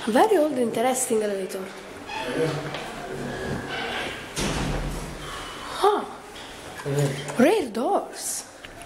Very old, interesting elevator. Huh. Rear doors.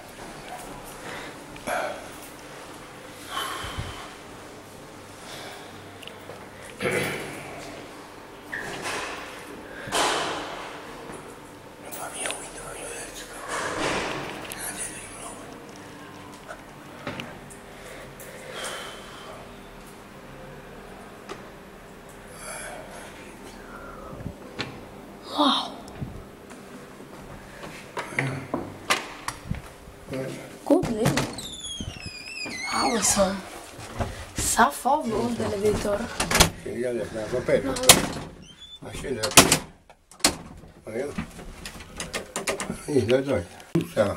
Wow. Good living. Awesome. Stuff of old elevator. Scendi adesso, l'ho aperto. Ma scende da qui. Dai. Ciao.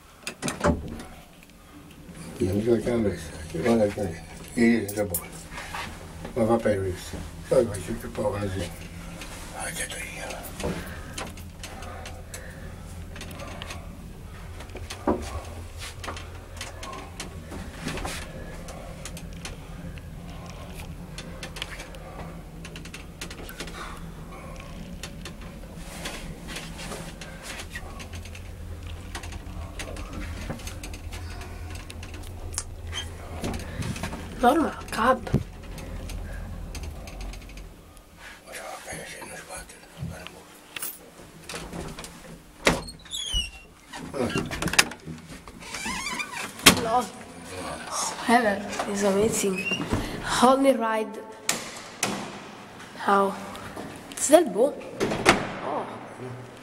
Non so che andresti. Guarda che io da buono. Ma va per questo. Poi faccio più poco così. Ah, che io. Normal cab. Love. Heaven is amazing. Hold me ride. How? It's del buon. Oh.